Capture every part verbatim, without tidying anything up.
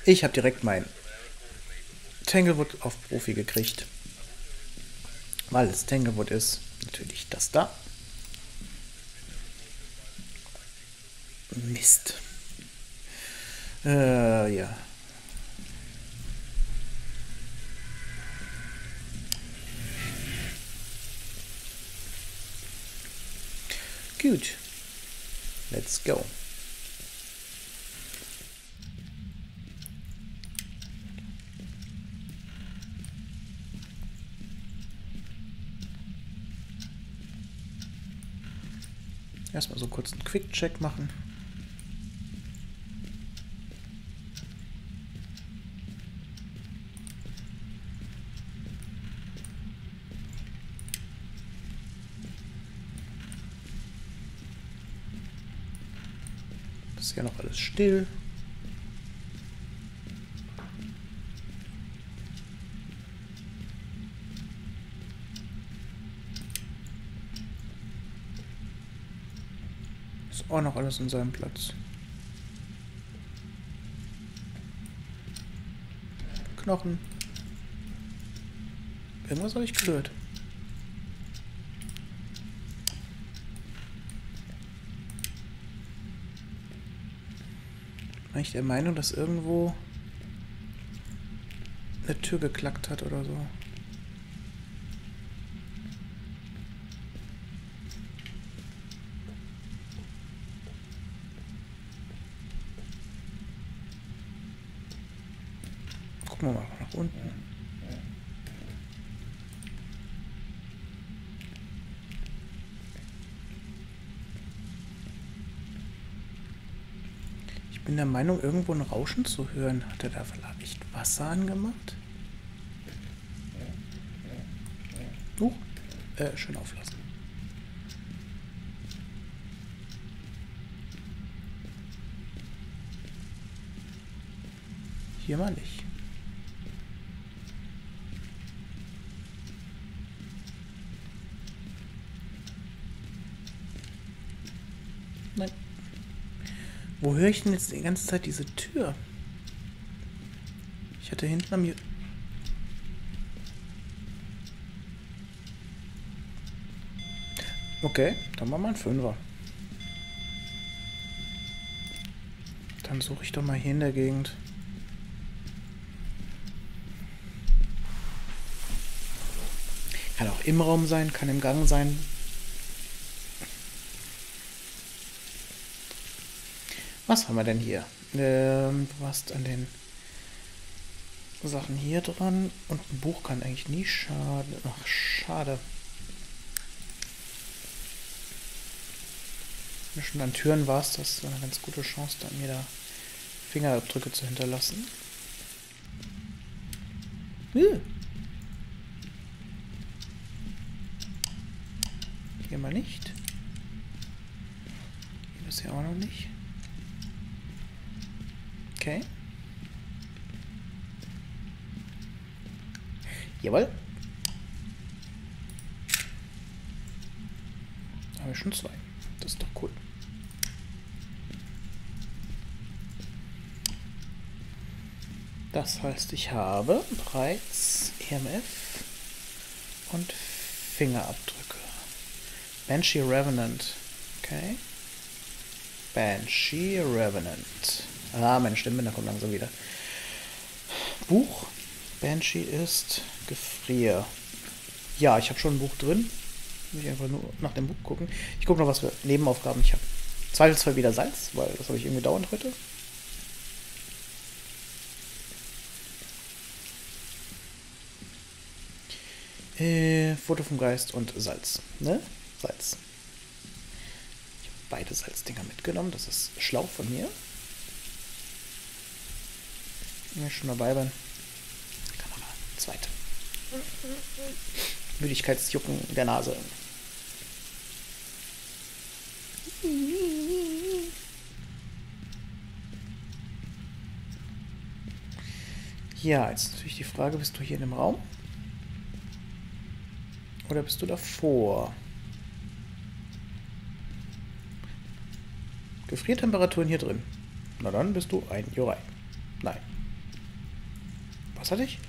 Ich habe direkt mein Tanglewood auf Profi gekriegt. Weil es Tanglewood ist. Natürlich das da. Mist. Äh, ja. Gut. Let's go. Erstmal so kurz einen Quick-Check machen. Das ist ja noch alles still. Ist auch noch alles in seinem Platz. Knochen. Irgendwas habe ich gehört. Bin ich der Meinung, dass irgendwo eine Tür geklackt hat oder so. Gucken wir mal nach unten. Ich bin der Meinung, irgendwo ein Rauschen zu hören. Hat er da vielleicht Wasser angemacht? Uh, äh, schön auflassen. Hier mal nicht. Nein. Wo höre ich denn jetzt die ganze Zeit diese Tür? Ich hatte hinten am... Okay, dann machen wir einen Fünfer. Dann suche ich doch mal hier in der Gegend. Kann auch im Raum sein, kann im Gang sein. Was haben wir denn hier? Ähm, du hast an den Sachen hier dran. Und ein Buch kann eigentlich nie schaden. Ach, schade. Wenn du schon an Türen warst, das ist eine ganz gute Chance, dann mir da Fingerabdrücke zu hinterlassen. Hm. Hier mal nicht. Hier bisher auch noch nicht. Okay. Jawohl. Da habe ich schon zwei. Das ist doch cool. Das heißt, ich habe bereits E M F und Fingerabdrücke. Banshee Revenant. Okay. Banshee Revenant. Ah, meine Stimmbänder kommt langsam wieder. Buch. Banshee ist Gefrier. Ja, ich habe schon ein Buch drin. Muss ich einfach nur nach dem Buch gucken. Ich gucke noch, was für Nebenaufgaben ich habe. Zweifelsfall wieder Salz, weil das habe ich irgendwie dauernd heute. Äh, Foto vom Geist und Salz. Ne? Salz. Ich habe beide Salzdinger mitgenommen. Das ist schlau von mir. Wenn ich schon dabei bin. Kamera. Zweite. Müdigkeitsjucken der Nase. Ja, jetzt natürlich die Frage, bist du hier in dem Raum? Oder bist du davor? Gefriertemperaturen hier drin. Na dann bist du ein Jurei. Nein. Was hatte ich?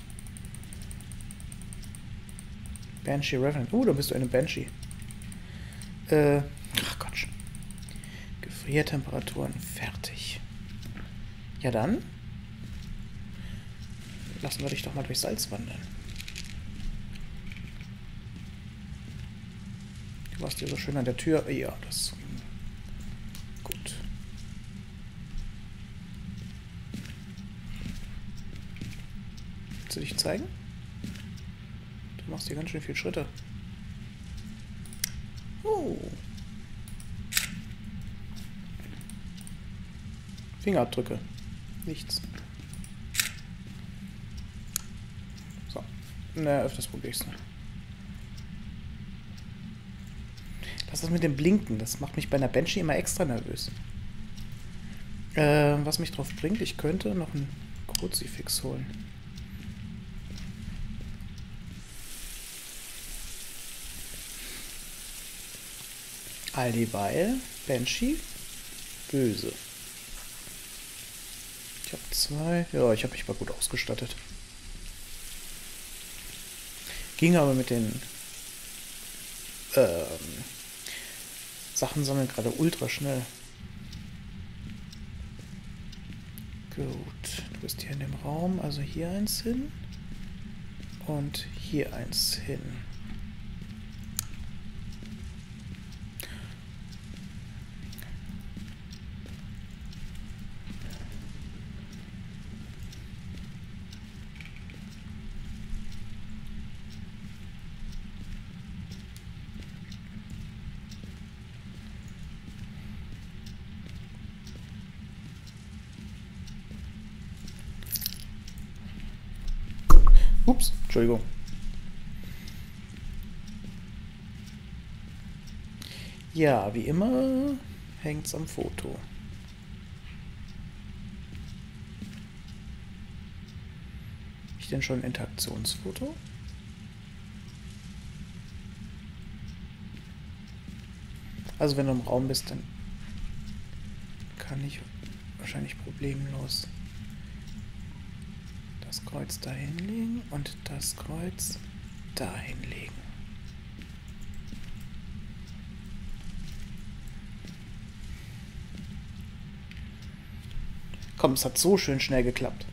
Banshee Revenant. Oh, da bist du eine Banshee. Äh, ach Gott. Gefriertemperaturen. Fertig. Ja dann. Lassen wir dich doch mal durch Salz wandern. Du warst ja so schön an der Tür. Ja, das... Gut. Willst du dich zeigen? Du machst hier ganz schön viele Schritte. Oh. Fingerabdrücke. Nichts. So. Na, öfters probiere ich es. Das ist mit dem Blinken. Das macht mich bei einer Banshee immer extra nervös. Äh, was mich drauf bringt, ich könnte noch einen Kruzifix holen. All dieweil Banshee böse. Ich habe zwei. Ja, ich habe mich mal gut ausgestattet. Ging aber mit den ähm, Sachen sammeln gerade ultra schnell. Gut, du bist hier in dem Raum, also hier eins hin und hier eins hin. Ups, Entschuldigung. Ja, wie immer hängt's am Foto. Habe ich denn schon ein Interaktionsfoto? Also wenn du im Raum bist, dann kann ich wahrscheinlich problemlos das Kreuz da hinlegen und das Kreuz da hinlegen. Komm, es hat so schön schnell geklappt.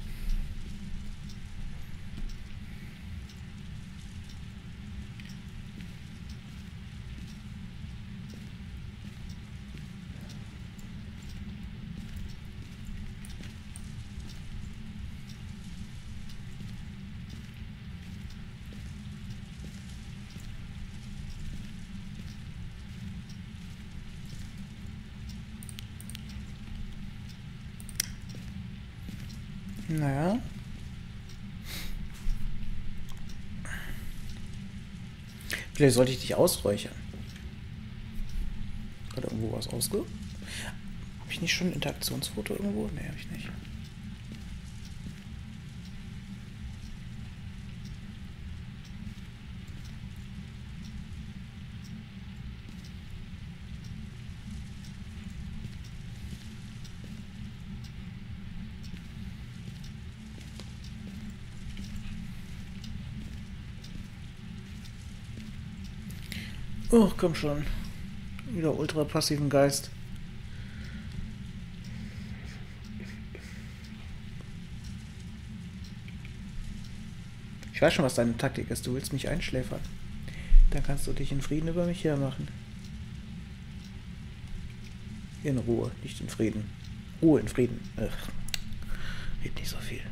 Naja. Vielleicht sollte ich dich ausräuchern. Hat irgendwo was ausge... Habe ich nicht schon ein Interaktionsfoto irgendwo? Nee, habe ich nicht. Oh, komm schon. Wieder ultra passiven Geist. Ich weiß schon, was deine Taktik ist. Du willst mich einschläfern. Dann kannst du dich in Frieden über mich hermachen. In Ruhe, nicht in Frieden. Ruhe in Frieden. Ach, red nicht so viel.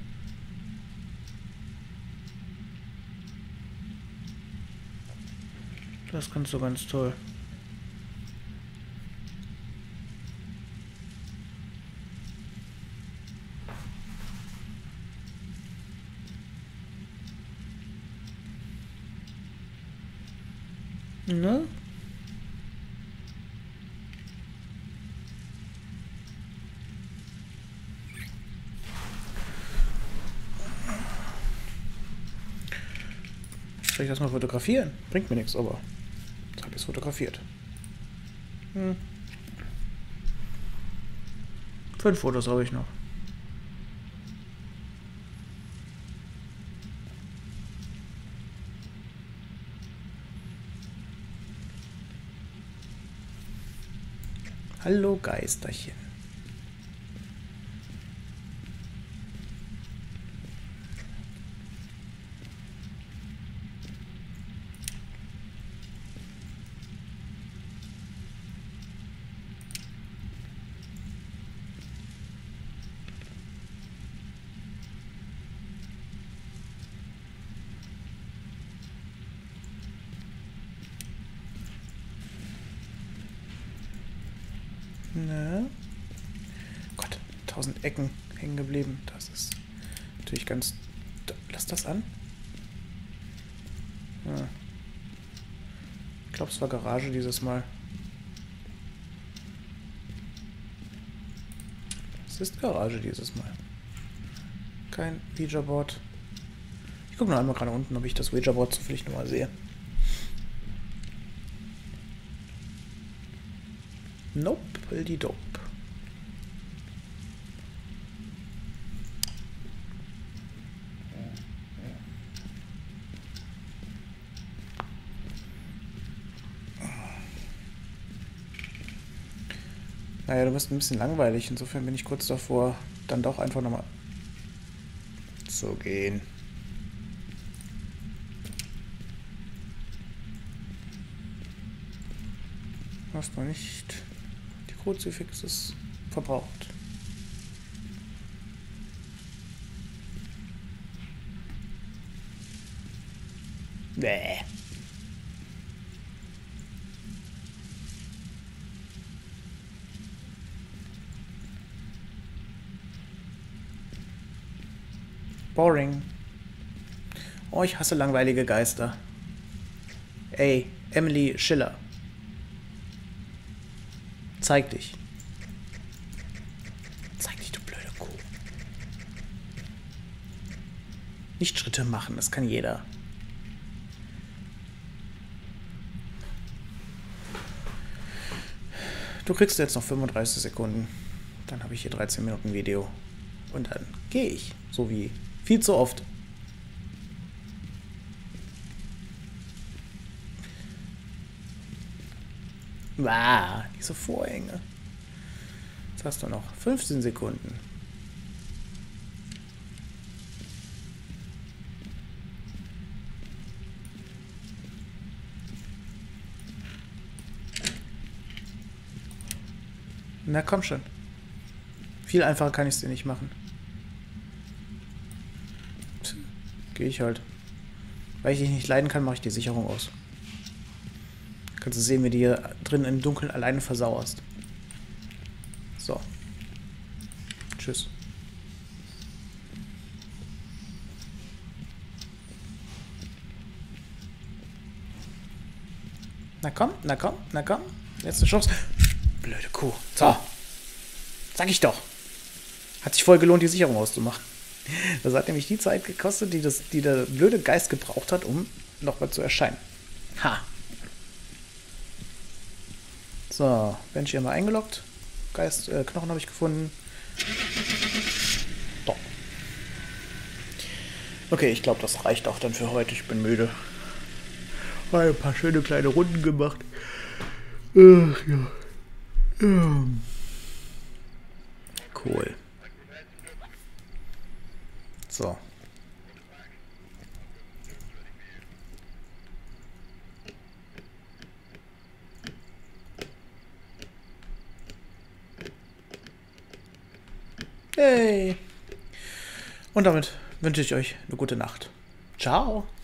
Das kannst du ganz toll. Ne? Soll ich das mal fotografieren? Bringt mir nichts, aber jetzt habe ich es fotografiert. Hm. Fünf Fotos habe ich noch. Hallo Geisterchen. Ne? Gott, tausend Ecken hängen geblieben. Das ist natürlich ganz... Lass das an. Hm. Ich glaube, es war Garage dieses Mal. Es ist Garage dieses Mal. Kein Ouija-Board. Ich gucke noch einmal gerade unten, ob ich das Ouija-Board zufällig nochmal sehe. Nope, die dope. Naja, du bist ein bisschen langweilig. Insofern bin ich kurz davor, dann doch einfach nochmal zu gehen. Hast noch nicht die Kruzifixes verbraucht. Bäh. Boring. Oh, ich hasse langweilige Geister. Ey, Emily Schiller. Zeig dich. Zeig dich, du blöde Kuh. Nicht Schritte machen, das kann jeder. Du kriegst jetzt noch fünfunddreißig Sekunden. Dann habe ich hier dreizehn Minuten Video. Und dann gehe ich. So wie viel zu oft. Ah, diese Vorhänge. Jetzt hast du noch fünfzehn Sekunden. Na komm schon. Viel einfacher kann ich es dir nicht machen. Gehe ich halt. Weil ich dich nicht leiden kann, mache ich die Sicherung aus. Kannst du sehen, wie du hier drin im Dunkeln alleine versauerst. So. Tschüss. Na komm, na komm, na komm. Letzte Chance. Blöde Kuh. So. Sag ich doch. Hat sich voll gelohnt, die Sicherung auszumachen. Das hat nämlich die Zeit gekostet, die, das, die der blöde Geist gebraucht hat, um nochmal zu erscheinen. Ha. So, Banshee haben wir eingeloggt. Geist, äh, Knochen habe ich gefunden. So. Okay, ich glaube, das reicht auch dann für heute. Ich bin müde. Mal ein paar schöne kleine Runden gemacht. Ach ja. ja. Cool. So. Hey. Und damit wünsche ich euch eine gute Nacht. Ciao.